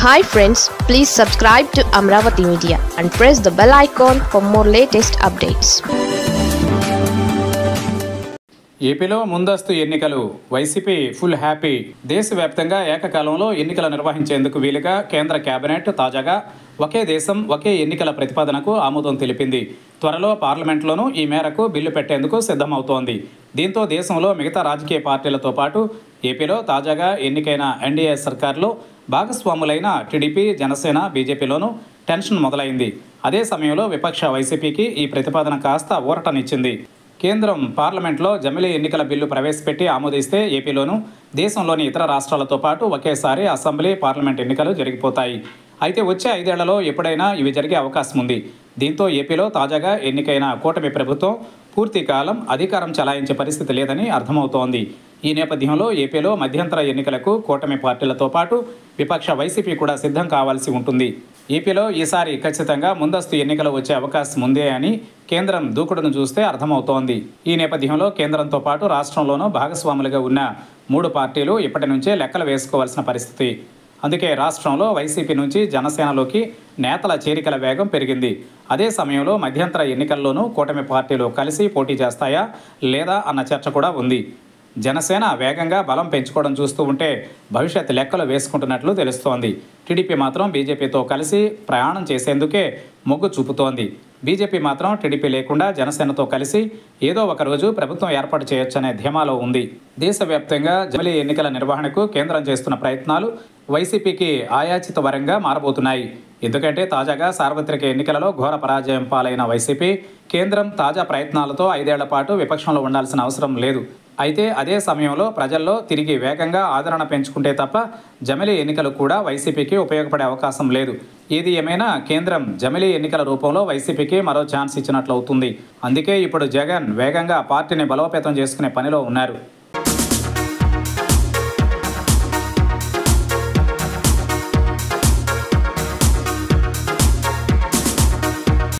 Hi friends, please subscribe to Amravati Media and press the bell icon for more latest updates. ఏపీలో ముందస్తు ఎన్నికలు YCP full happy. దేశవ్యాప్తంగా ఏకకాలంలో ఎన్నికలు నిర్వహించేందుకు వీలుగా కేంద్ర కేబినెట్ తాజాగా ఒకే దేశం ఒకే ఎన్నికల ప్రతిపాదనకు ఆమోదం తెలిపింది. త్వరలో పార్లమెంట్లోనూ ఈ మేరకు బిల్లు పెట్టేందుకు సిద్ధమవుతోంది. దీంతో దేశంలో మిగతా రాజకీయ పార్టీలతో పాటు ఏపీలో తాజాగా ఎన్నికైన ఎన్డీఏ సర్కార్లో భాగస్వాములైన టీడీపీ, జనసేన, బీజేపీలోనూ టెన్షన్ మొదలైంది. అదే సమయంలో విపక్ష వైసీపీకి ఈ ప్రతిపాదన కాస్త ఊరటనిచ్చింది. కేంద్రం పార్లమెంట్లో జమిలీ ఎన్నికల బిల్లు ప్రవేశపెట్టి ఆమోదిస్తే ఏపీలోనూ దేశంలోని ఇతర రాష్ట్రాలతో పాటు ఒకేసారి అసెంబ్లీ, పార్లమెంట్ ఎన్నికలు జరిగిపోతాయి. అయితే వచ్చే 5 ఏళ్లలో ఎప్పుడైనా ఇవి జరిగే అవకాశం ఉంది. దీంతో ఏపీలో తాజాగా ఎన్నికైన కూటమి ప్రభుత్వం పూర్తి కాలం అధికారం చెలాయించే పరిస్థితి లేదని అర్థమవుతోంది. ఈ నేపథ్యంలో ఏపీలో మధ్యంతర ఎన్నికలకు కూటమి పార్టీలతో పాటు విపక్ష వైసీపీ కూడా సిద్ధం కావాల్సి ఉంటుంది. ఏపీలో ఈసారి ఖచ్చితంగా ముందస్తు ఎన్నికలు వచ్చే అవకాశం ఉందే అని కేంద్రం దూకుడును చూస్తే అర్థమవుతోంది. ఈ నేపథ్యంలో కేంద్రంతో పాటు రాష్ట్రంలోనూ భాగస్వాములుగా ఉన్న 3 పార్టీలు ఇప్పటి నుంచే లెక్కలు వేసుకోవాల్సిన పరిస్థితి. అందుకే రాష్ట్రంలో వైసీపీ నుంచి జనసేనలోకి నేతల చేరికల వేగం పెరిగింది. అదే సమయంలో మధ్యంతర ఎన్నికల్లోనూ కూటమి పార్టీలు కలిసి పోటీ చేస్తాయా లేదా అన్న చర్చ కూడా ఉంది. జనసేన వేగంగా బలం పెంచుకోవడం చూస్తూ ఉంటే భవిష్యత్ లెక్కలు వేసుకుంటున్నట్లు తెలుస్తోంది. టీడీపీ మాత్రం బీజేపీతో కలిసి ప్రయాణం చేసేందుకే మొగ్గు చూపుతోంది. బీజేపీ మాత్రం టీడీపీ లేకుండా జనసేనతో కలిసి ఏదో ఒక రోజు ప్రభుత్వం ఏర్పాటు చేయొచ్చనే ధీమాలో ఉంది. దేశవ్యాప్తంగా జమిలీ ఎన్నికల నిర్వహణకు కేంద్రం చేస్తున్న ప్రయత్నాలు వైసీపీకి ఆయాచిత వరంగా మారబోతున్నాయి. ఎందుకంటే తాజాగా సార్వత్రిక ఎన్నికలలో ఘోర పరాజయం పాలైన వైసీపీ కేంద్రం తాజా ప్రయత్నాలతో 5 ఏళ్ల పాటు విపక్షంలో ఉండాల్సిన అవసరం లేదు. అయితే అదే సమయంలో ప్రజల్లో తిరిగి వేగంగా ఆదరణ పెంచుకుంటే తప్ప జమిలీ ఎన్నికలు కూడా వైసీపీకి ఉపయోగపడే అవకాశం లేదు. ఏది ఏమైనా కేంద్రం జమిలీ ఎన్నికల రూపంలో వైసీపీకి మరో ఛాన్స్ ఇచ్చినట్లు అవుతుంది. అందుకే ఇప్పుడు జగన్ వేగంగా పార్టీని బలోపేతం చేసుకునే పనిలో ఉన్నారు.